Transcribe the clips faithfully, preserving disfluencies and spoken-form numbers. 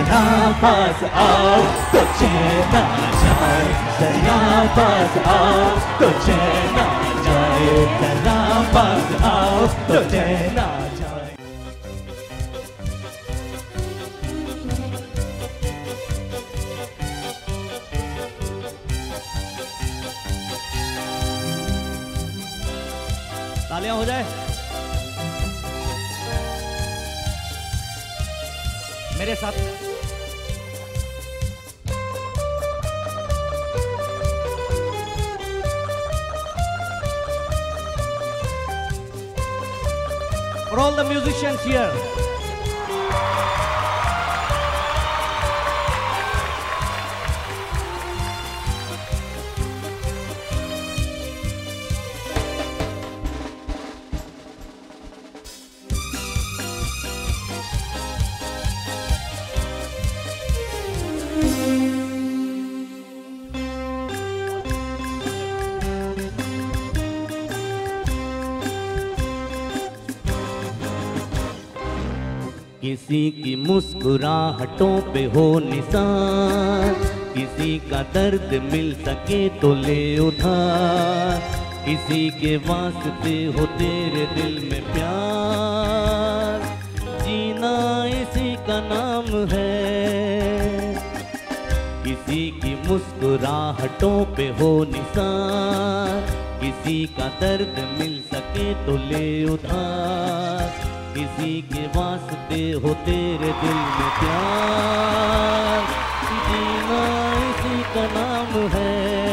जरा पास आओ तो चैन आ जाए, जरा पास आओ तो चैन आ जाए, जरा पास आओ तो चैन आ जाए। तालियां हो जाए मेरे साथ। For all the musicians here, किसी की मुस्कुराहटों पे हो निशान, किसी का दर्द मिल सके तो ले उधार, किसी के वास्ते हो तेरे दिल में प्यार, जीना इसी का नाम है। किसी की मुस्कुराहटों पे हो निशान, किसी का दर्द मिल सके तो ले उधार, किसी के वास्ते हो तेरे दिल में प्यार, जीना इसी का नाम है।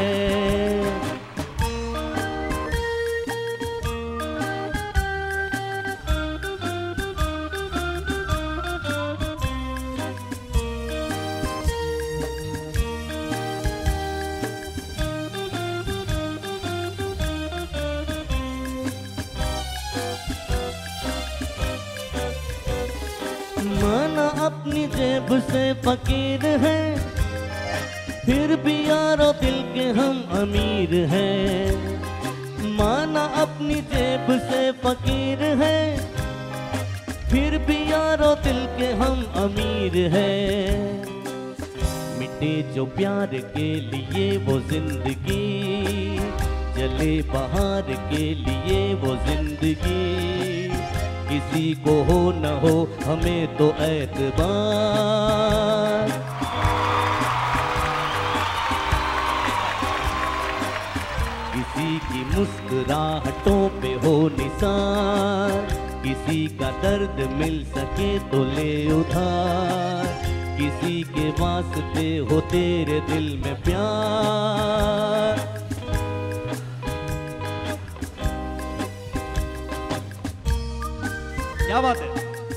माना अपनी जेब से फकीर है, फिर भी यारो दिल के हम अमीर हैं। माना अपनी जेब से फकीर है, फिर भी यारो दिल के हम अमीर हैं। मिटे जो प्यार के लिए वो जिंदगी, जले बहार के लिए वो जिंदगी, किसी को हो न हो हमें तो एतबार। किसी की मुस्कुराहटों पे हो निशान, किसी का दर्द मिल सके तो ले उधार, किसी के वास्ते हो तेरे दिल में प्यार। क्या बात है।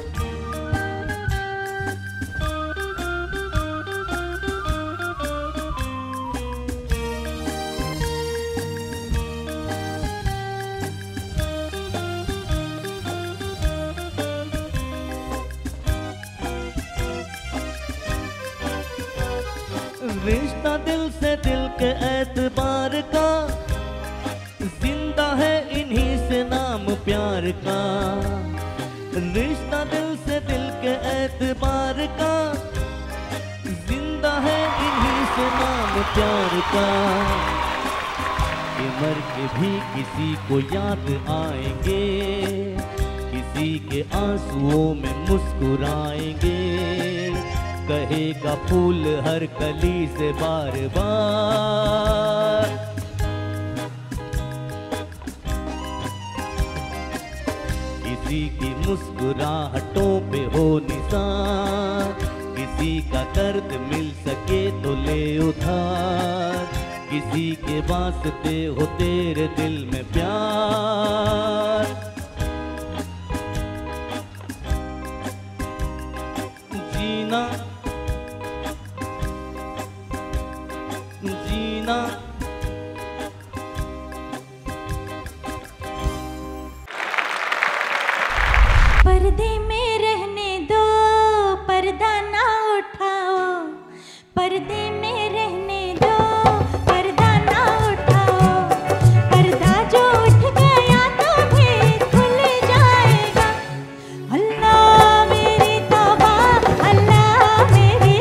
रिश्ता दिल से दिल के एतबार का, जिंदा है इन्हीं से नाम प्यार का। रिश्ता दिल से दिल के एतबार का, जिंदा है इन्हीं से नाम प्यार का। कि मर के भी किसी को याद आएंगे, किसी के आंसुओं में मुस्कुराएंगे, कहेगा फूल हर कली से बार बार। किसी की मुस्कुराहटों पे हो निशान, किसी का दर्द मिल सके तो ले उधार, किसी के वास्ते हो तेरे दिल में प्यार। जीना जीना पर्दे में रहने दो, पर्दा ना उठाओ, पर्दे में रहने दो, पर्दा ना उठाओ, पर्दा जो उठ गया तो भी खुल जाएगा। अल्लाह मेरी तौबा, अल्लाह मेरी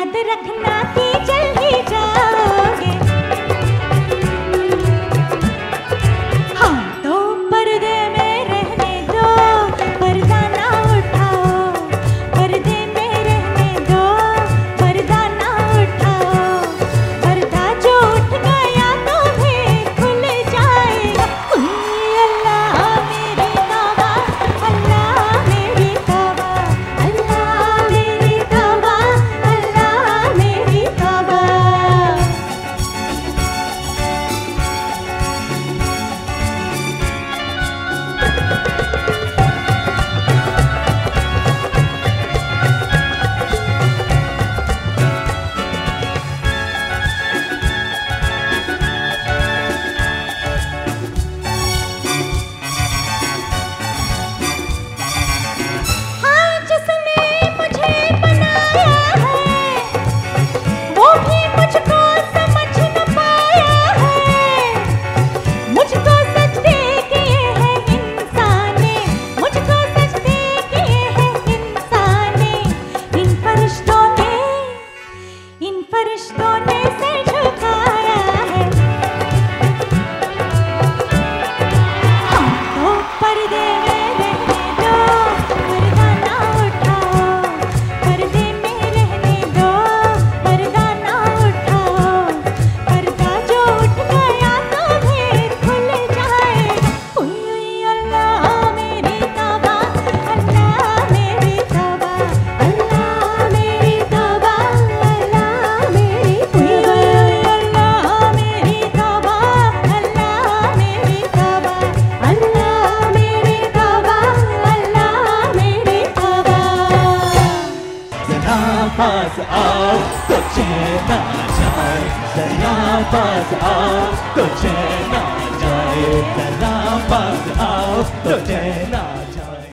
याद रखना कि जल ही जाओगे। हाँ तो पर्दे में रहने दो, पर्दा ना उठाओ, पर्दे में रहने दो, पर्दा ना उठाओ, पर्दा जो उठ गया तो भी खुल जाएगा। उई अल्लाह मेरी तौबा, अल्लाह मेरी तौबा, अल्लाह मेरी तौबा, अल्लाह मेरी तौबा। हाँ जिसने मुझे बनाया है वो भी मुझको समझ न पाया है। मुझको सजदे किए हैं इंसान ने, मुझको सजदे किए हैं इंसान ने। इन फरिश्तों ने, इन फरिश्तों ने सिर झुकाया है। हाँ तो पर्दे में रहने दो, पर्दा ना उठाओ, पर्दे में रहने दो, पर्दा ना उठाओ, पर्दा जो उठ गया तो भी खुल जाएगा। उई उई अल्लाह मेरी तौबा, अल्लाह मेरी तौबा, अल्लाह मेरी तौबा, अल्लाह मेरी उई उई अल्लाह मेरी तौबा, अल्लाह मेरी तौबा, अल्लाह मेरी तौबा, अल्लाह मेरी तौबा। जरा पास आओ तो चैन आ जाए, जरा पास आओ तो चैन आ जाए, जरा पास आओ तो चैन आ